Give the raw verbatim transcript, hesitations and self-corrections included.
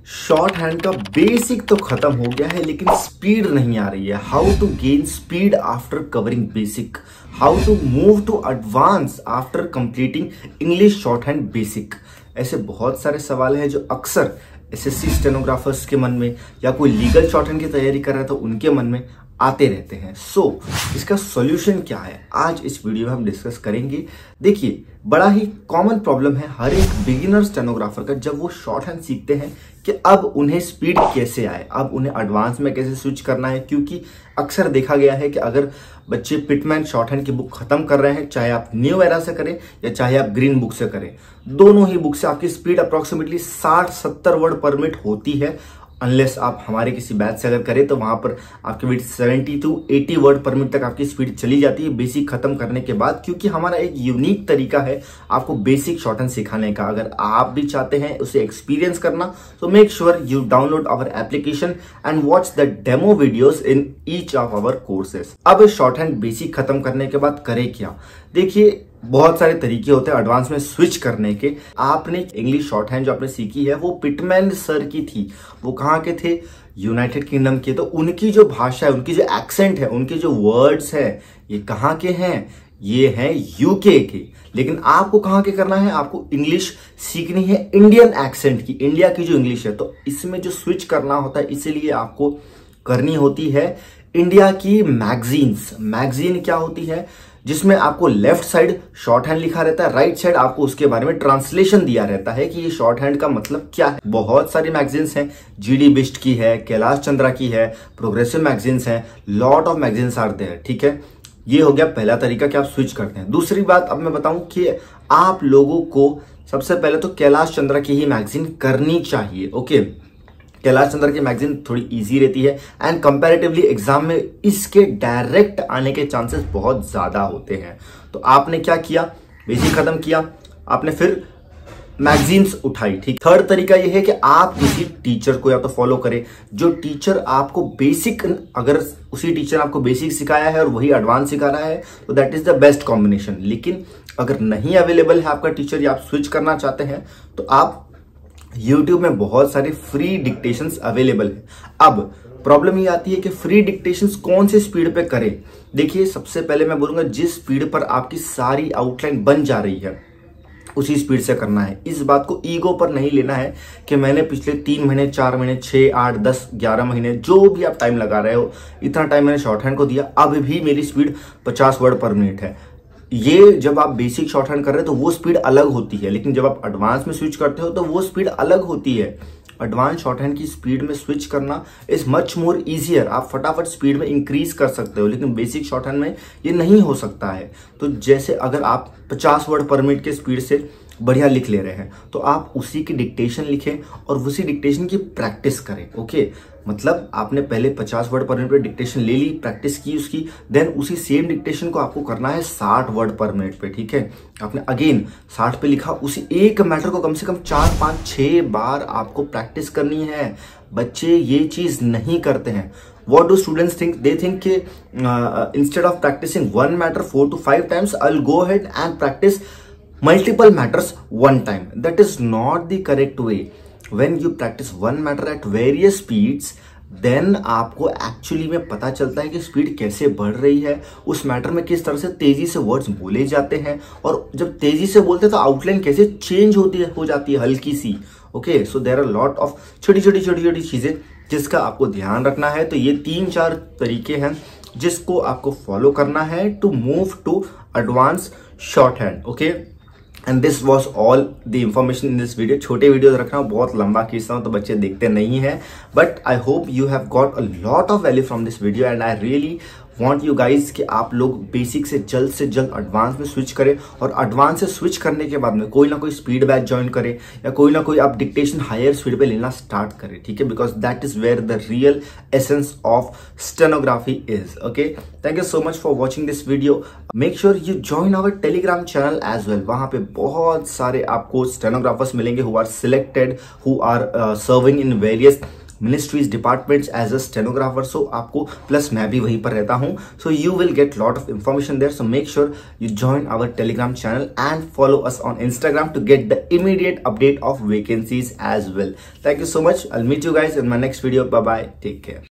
Short hand का basic तो खत्म हो गया है, लेकिन स्पीड नहीं आ रही है। How to gain speed after covering basic, how to move to advance after completing English shorthand basic. ऐसे बहुत सारे सवाल हैं जो अक्सर एसएससी स्टेनोग्राफर्स के मन में या कोई लीगल शॉर्ट हैंड की तैयारी कर रहा है तो उनके मन में आते रहते हैं। सो so, इसका सॉल्यूशन क्या है, आज इस वीडियो में हम डिस्कस करेंगे। देखिए, बड़ा ही कॉमन प्रॉब्लम है हर एक बिगिनर स्टेनोग्राफर का जब वो शॉर्ट हैंड सीखते हैं कि अब उन्हें स्पीड कैसे आए, अब उन्हें एडवांस में कैसे स्विच करना है। क्योंकि अक्सर देखा गया है कि अगर बच्चे पिटमैन शॉर्ट हैंड की बुक खत्म कर रहे हैं, चाहे आप न्यू एरा से करें या चाहे आप ग्रीन बुक से करें, दोनों ही बुक से आपकी स्पीड अप्रोक्सीमेटली साठ सत्तर वर्ड पर मिनट होती है। अनलेस आप हमारे किसी बैच से अगर करें तो वहां पर आपकी speed seventy to eighty word per minute तक आपकी स्पीड चली जाती है बेसिक खत्म करने के बाद। क्योंकि हमारा एक यूनिक तरीका है आपको बेसिक शॉर्ट हैंड सिखाने का। अगर आप भी चाहते हैं उसे एक्सपीरियंस करना तो make sure you download our application and watch the demo videos in each of our courses. अब शॉर्ट हैंड बेसिक खत्म करने के बाद करें क्या? देखिए, बहुत सारे तरीके होते हैं एडवांस में स्विच करने के। आपने इंग्लिश शॉर्ट हैंड जो आपने सीखी है वो पिटमैन सर की थी। वो कहाँ के थे? यूनाइटेड किंगडम के। तो उनकी जो भाषा है, उनकी जो एक्सेंट है, उनके जो वर्ड्स है, ये कहाँ के हैं? ये हैं यूके के। लेकिन आपको कहाँ के करना है? आपको इंग्लिश सीखनी है इंडियन एक्सेंट की, इंडिया की जो इंग्लिश है। तो इसमें जो स्विच करना होता है, इसीलिए आपको करनी होती है इंडिया की मैगजीन्स। मैगजीन क्या होती है? जिसमें आपको लेफ्ट साइड शॉर्ट हैंड लिखा रहता है, राइट साइड आपको उसके बारे में ट्रांसलेशन दिया रहता है कि ये शॉर्ट हैंड का मतलब क्या है। बहुत सारी मैगजीन्स हैं, जीडी बिस्ट की है, कैलाश चंद्रा की है, प्रोग्रेसिव मैगजीन्स हैं, लॉट ऑफ मैगजीन्स आते हैं। ठीक है, ये हो गया पहला तरीका कि आप स्विच करते हैं। दूसरी बात अब मैं बताऊं कि आप लोगों को सबसे पहले तो कैलाश चंद्रा की ही मैगजीन करनी चाहिए। ओके, कैलाश चंद्र की मैगजीन थोड़ी इजी रहती है एंड कंपैरेटिवली एग्जाम में इसके डायरेक्ट आने के चांसेस बहुत ज्यादा होते हैं। तो आपने क्या किया? बेसिक खत्म किया, आपने फिर मैगजीन्स उठाई। ठीक, थर्ड तरीका यह है कि आप किसी टीचर को या तो फॉलो करें जो टीचर आपको बेसिक, अगर उसी टीचर आपको बेसिक सिखाया है और वही एडवांस सिखा रहा है तो that is the best combination. लेकिन अगर नहीं अवेलेबल है आपका टीचर या आप स्विच करना चाहते हैं तो आप YouTube में बहुत सारे फ्री डिक्टेशंस अवेलेबल है। अब प्रॉब्लम ये आती है कि फ्री डिक्टेशंस कौन से स्पीड पे करें। देखिए, सबसे पहले मैं बोलूंगा जिस स्पीड पर आपकी सारी आउटलाइन बन जा रही है उसी स्पीड से करना है। इस बात को ईगो पर नहीं लेना है कि मैंने पिछले तीन महीने चार महीने छह आठ दस ग्यारह महीने जो भी आप टाइम लगा रहे हो, इतना टाइम मैंने शॉर्ट हैंड को दिया, अब भी मेरी स्पीड पचास वर्ड पर मिनट है। ये जब आप बेसिक शॉर्ट हैंड कर रहे हो तो वो स्पीड अलग होती है, लेकिन जब आप एडवांस में स्विच करते हो तो वो स्पीड अलग होती है। एडवांस शॉर्ट हैंड की स्पीड में स्विच करना इज मच मोर इजियर। आप फटाफट स्पीड में इंक्रीज कर सकते हो, लेकिन बेसिक शॉर्ट हैंड में ये नहीं हो सकता है। तो जैसे अगर आप पचास वर्ड पर मिनट के स्पीड से बढ़िया लिख ले रहे हैं तो आप उसी की डिक्टेशन लिखें और उसी डिक्टेशन की प्रैक्टिस करें। ओके, मतलब आपने पहले पचास वर्ड पर मिनट पे डिक्टेशन ले ली, प्रैक्टिस की उसकी, देन उसी सेम डिक्टेशन को आपको करना है साठ वर्ड पर मिनट पे। ठीक है, आपने अगेन साठ पे लिखा, उसी एक मैटर को कम से कम चार पांच छह बार आपको प्रैक्टिस करनी है। बच्चे ये चीज नहीं करते हैं। What do students think? They think कि uh, instead of practicing one matter four to five times, I'll go ahead and practice multiple matters one time. That is not the correct way. When you practice one matter at various speeds, then आपको actually में पता चलता है कि speed कैसे बढ़ रही है, उस मैटर में किस तरह से तेजी से वर्ड्स बोले जाते हैं, और जब तेजी से बोलते हैं तो आउटलाइन कैसे चेंज होती है हो जाती है हल्की सी। Okay, so there are lot of छोटी छोटी छोटी छोटी चीजें जिसका आपको ध्यान रखना है। तो ये तीन चार तरीके हैं जिसको आपको फॉलो करना है to move to advance shorthand. Okay, and this was all the information in this video. छोटे वीडियो रख रहा हूँ, बहुत लंबा खींचता हूँ तो बच्चे देखते नहीं है, but I hope you have got a lot of value from this video and I really want you guys कि आप लोग बेसिक से जल्द से जल्द एडवांस में स्विच करें, और एडवांस से स्विच करने के बाद में कोई ना कोई स्पीड बैच ज्वाइन करें या कोई ना कोई आप डिक्टेशन हायर स्पीड पे लेना स्टार्ट करें। ठीक है, because that is where the real essence of stenography is. Okay, thank you so much for watching this video. Make sure you join our Telegram channel as well. वहां पे बहुत सारे आपको स्टेनोग्राफर्स मिलेंगे who are selected, who are serving in various ministries departments as a stenographer. So आपको plus मैं भी वहीं पर रहता हूँ. So you will get lot of information there. So make sure you join our Telegram channel and follow us on Instagram to get the immediate update of vacancies as well. Thank you so much. I'll meet you guys in my next video. Bye bye. Take care.